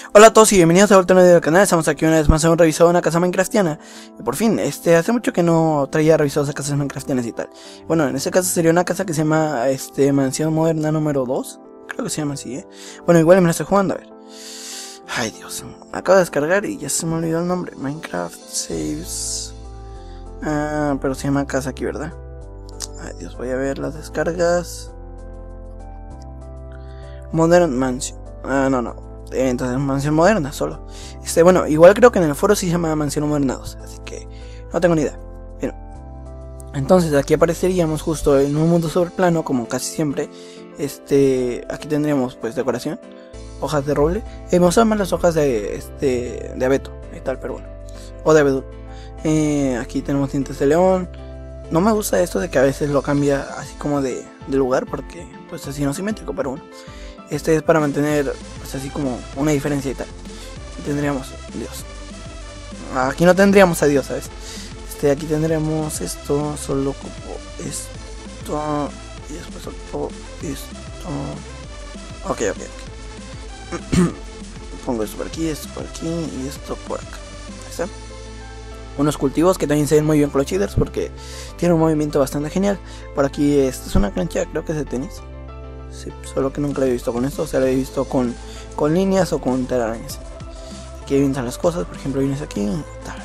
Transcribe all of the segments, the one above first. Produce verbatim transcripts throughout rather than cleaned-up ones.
Hola a todos y bienvenidos a vuelta a un video del canal. Estamos aquí una vez más en un revisado de una casa minecraftiana. Y por fin, este, hace mucho que no traía revisados a casas minecraftianas y tal. Bueno, en este caso sería una casa que se llama, este, Mansión Moderna número dos. Creo que se llama así, eh. Bueno, igual me la estoy jugando, a ver. Ay, Dios, acabo de descargar y ya se me olvidó el nombre. Minecraft Saves. Ah, pero se llama casa aquí, ¿verdad? Ay, Dios, voy a ver las descargas. Modern Mansion. Ah, no, no. Entonces Mansión Moderna solo. Este, bueno, igual creo que en el foro sí se llama Mansión Moderna dos, así que no tengo ni idea. Pero entonces aquí apareceríamos justo en un mundo sobre plano, como casi siempre. Este, aquí tendríamos pues decoración, hojas de roble. Eh, me gustan más las hojas de este de abeto y tal, pero bueno. O de abedul. Eh, aquí tenemos dientes de león. No me gusta esto de que a veces lo cambia así como de, de lugar, porque pues así no es simétrico, pero bueno. Este es para mantener pues así como una diferencia y tal. Y tendríamos Dios. Aquí no tendríamos a Dios, ¿sabes? Este, aquí tendríamos esto, solo como esto. Y después solo esto. Ok, ok, ok. Pongo esto por aquí, esto por aquí y esto por acá. Ahí está. Unos cultivos que también se ven muy bien con los cheaters porque tienen un movimiento bastante genial. Por aquí esta es una cancha, creo que es de tenis. Sí, solo que nunca lo he visto con esto, o sea, lo he visto con, con líneas o con telarañas. Aquí vienen las cosas, por ejemplo, vienes aquí y tal.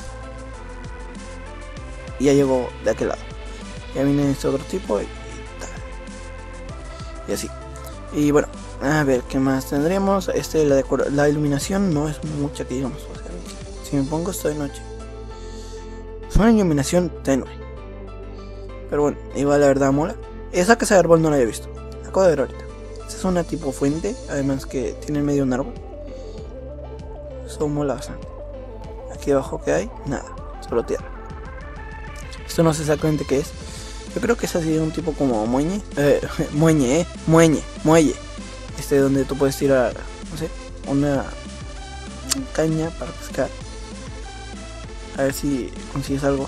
Y ya llegó de aquel lado. Ya viene este otro tipo y, y tal. Y así. Y bueno, a ver, ¿qué más tendríamos? Este, la, la iluminación no es mucha que digamos. O sea, si me pongo esto de noche, es una iluminación tenue. Pero bueno, igual la verdad mola. Esa casa de árbol no la había visto. Acabo de ver ahorita. Esta es una tipo fuente, además que tiene en medio un árbol. Eso mola bastante. Aquí abajo que hay, nada, solo tierra. Esto no sé exactamente qué es. Yo creo que es así un tipo como muelle. Eh, muelle, eh, muelle, muelle. Este donde tú puedes tirar, no sé, una caña para pescar. A ver si consigues algo.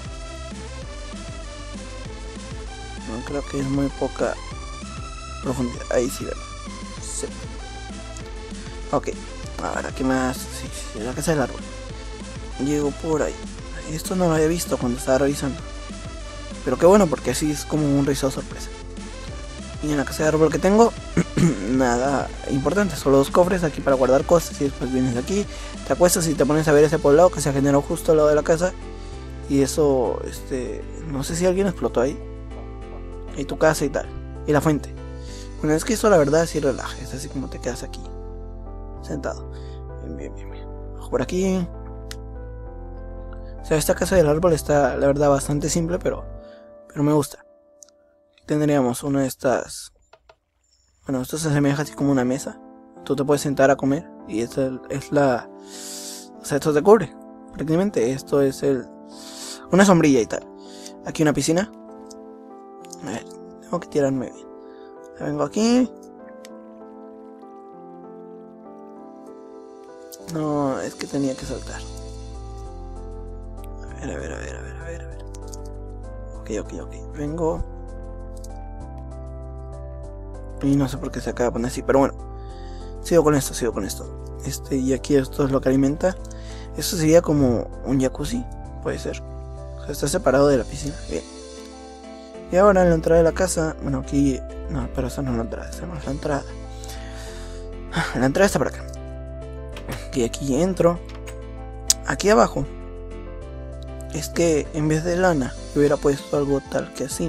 No, creo que es muy poca profundidad. Ahí sí, ¿verdad? Sí. Ok, ahora qué más. Sí, sí, la casa del árbol. Llego por ahí. Esto no lo había visto cuando estaba revisando, pero qué bueno porque así es como un revisado sorpresa. Y en la casa de árbol que tengo, nada importante, solo dos cofres aquí para guardar cosas. Y después vienes aquí, te acuestas y te pones a ver ese poblado que se generó justo al lado de la casa. Y eso, este, no sé si alguien explotó ahí. Y tu casa y tal. Y la fuente. Bueno, es que eso la verdad sí relaja, es así como te quedas aquí, sentado. Bien, bien, bien, bien. Por aquí. O sea, esta casa del árbol está, la verdad, bastante simple, pero, pero me gusta. Aquí tendríamos una de estas. Bueno, esto se asemeja así como una mesa. Tú te puedes sentar a comer y esta es la. O sea, esto te cubre, prácticamente. Esto es el. Una sombrilla y tal. Aquí una piscina. A ver, tengo que tirarme bien. Vengo aquí. No, es que tenía que saltar. A ver, a ver, a ver, a ver, a ver, a ver. Ok, ok, ok. Vengo. Y no sé por qué se acaba de poner así, pero bueno. Sigo con esto, sigo con esto. Este, y aquí esto es lo que alimenta. Esto sería como un jacuzzi, puede ser. O sea, está separado de la piscina. Bien. Y ahora en la entrada de la casa, bueno, aquí, no, pero esa no es la entrada, esa no es la entrada. La entrada está por acá. Y aquí entro. Aquí abajo, es que en vez de lana, yo hubiera puesto algo tal que así.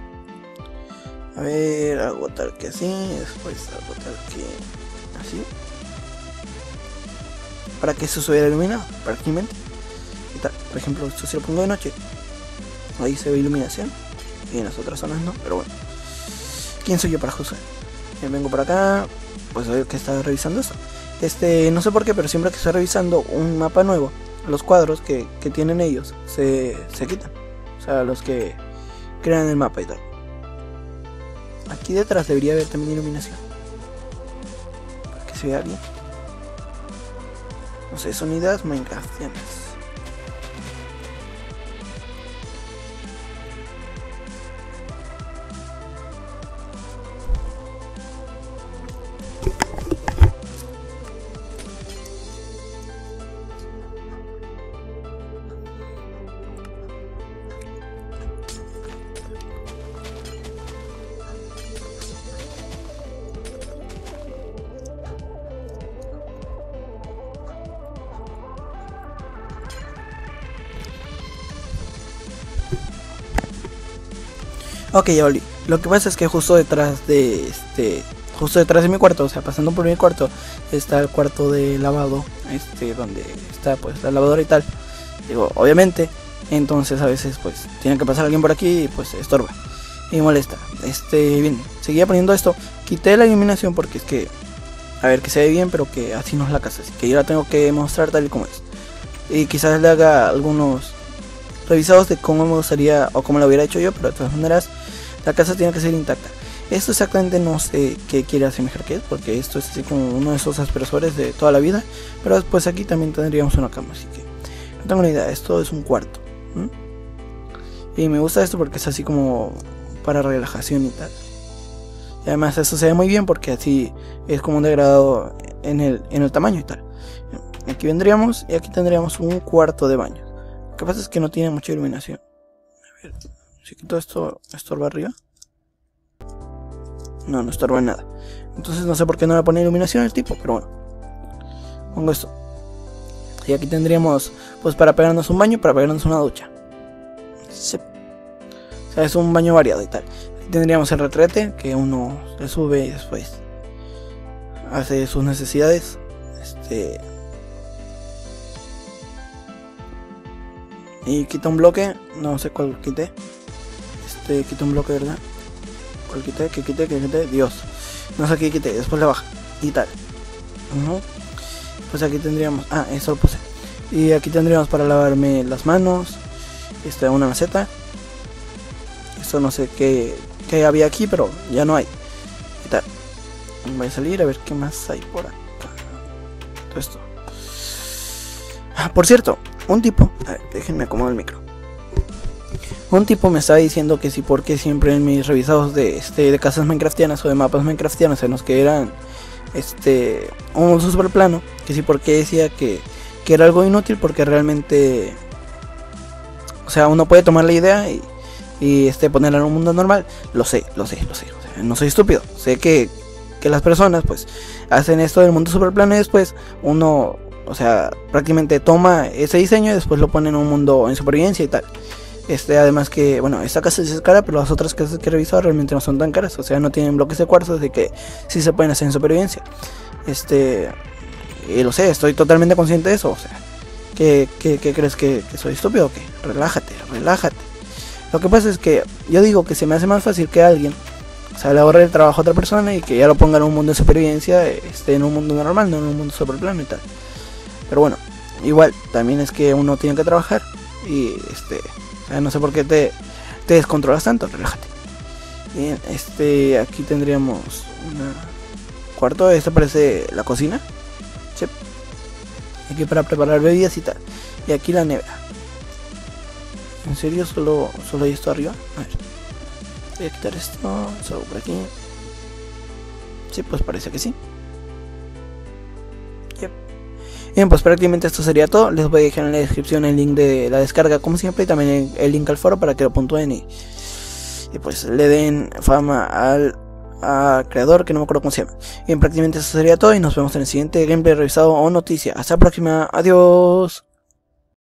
A ver, algo tal que así, después algo tal que así. Para que eso se hubiera iluminado, prácticamente. Y tal, por ejemplo, esto si lo pongo de noche, ahí se ve iluminación. Y en las otras zonas no, pero bueno. ¿Quién soy yo para juzgar? Eh, vengo por acá, pues veo que está revisando esto. Este, no sé por qué, pero siempre que estoy revisando un mapa nuevo, los cuadros que, que tienen ellos se, se quitan. O sea, los que crean el mapa y tal. Aquí detrás debería haber también iluminación, para que se vea bien. No sé, son ideas minecraftianas. Ok, ya volví. Lo que pasa es que justo detrás de este... Justo detrás de mi cuarto, o sea, pasando por mi cuarto, está el cuarto de lavado, este, donde está pues la lavadora y tal. Digo, obviamente, entonces a veces pues tiene que pasar alguien por aquí y pues estorba y molesta. Este, bien, seguía poniendo esto, quité la iluminación porque es que, a ver, que se ve bien, pero que así no es la casa, así que yo la tengo que mostrar tal y como es. Y quizás le haga algunos revisados de cómo me gustaría o cómo lo hubiera hecho yo, pero de todas maneras la casa tiene que ser intacta. Esto exactamente no sé qué quiere asemejar que es, porque esto es así como uno de esos aspersores de toda la vida, pero después aquí también tendríamos una cama, así que no tengo ni idea. Esto es un cuarto, ¿m? Y me gusta esto porque es así como para relajación y tal. Y además eso se ve muy bien porque así es como un degradado en el, en el tamaño y tal. Aquí vendríamos y aquí tendríamos un cuarto de baño. Lo que pasa es que no tiene mucha iluminación. A ver, si quito esto, estorba arriba. No, no estorba en nada. Entonces no sé por qué no le pone iluminación el tipo, pero bueno. Pongo esto. Y aquí tendríamos, pues para pegarnos un baño, para pegarnos una ducha. Sí. O sea, es un baño variado y tal. Aquí tendríamos el retrete, que uno le sube y después hace sus necesidades. Este... Y quita un bloque, no sé cuál quité. Este, quita un bloque, ¿verdad? ¿Cuál quité? ¿Qué quité? ¿Qué quité? Dios. No sé qué quité, después le baja. Y tal. Uh-huh. Pues aquí tendríamos... Ah, eso lo puse. Y aquí tendríamos para lavarme las manos. Esta es una maceta. Esto no sé qué, qué había aquí, pero ya no hay. Y tal. Voy a salir a ver qué más hay por acá. Todo esto. Ah, por cierto, un tipo... A ver, déjenme acomodar el micro. Un tipo me estaba diciendo que sí, porque siempre en mis revisados de, este, de casas minecraftianas o de mapas minecraftianos en los que eran este un uso super plano, que sí, porque decía que, que era algo inútil porque realmente, o sea, uno puede tomar la idea y, y este, ponerla en un mundo normal. Lo sé, lo sé, lo sé, o sea, no soy estúpido, sé que, que las personas pues hacen esto del mundo super plano y después uno, o sea, prácticamente toma ese diseño y después lo pone en un mundo en supervivencia y tal. Este, además que, bueno, esta casa sí es cara, pero las otras casas que he revisado realmente no son tan caras. O sea, no tienen bloques de cuarzo, así que sí se pueden hacer en supervivencia. Este, y lo sé, estoy totalmente consciente de eso. O sea, ¿qué, qué, qué crees que, que soy estúpido o qué? Relájate, relájate. Lo que pasa es que yo digo que se me hace más fácil que alguien, o sea, le ahorre el trabajo a otra persona y que ya lo ponga en un mundo de supervivencia, este, en un mundo normal, no en un mundo superplano y tal. Pero bueno, igual, también es que uno tiene que trabajar y este... no sé por qué te, te descontrolas tanto, relájate. Bien, este, aquí tendríamos un cuarto, este parece la cocina. Sí. Aquí para preparar bebidas y tal. Y aquí la nevera. ¿En serio solo, solo hay esto arriba? A ver. Voy a quitar esto, solo por aquí. Sí, pues parece que sí. Yep. Bien, pues prácticamente esto sería todo. Les voy a dejar en la descripción el link de la descarga como siempre y también el, el link al foro para que lo puntúen y, y pues le den fama al, al creador, que no me acuerdo cómo se llama. Bien, prácticamente esto sería todo y nos vemos en el siguiente gameplay revisado o noticia. Hasta la próxima, adiós.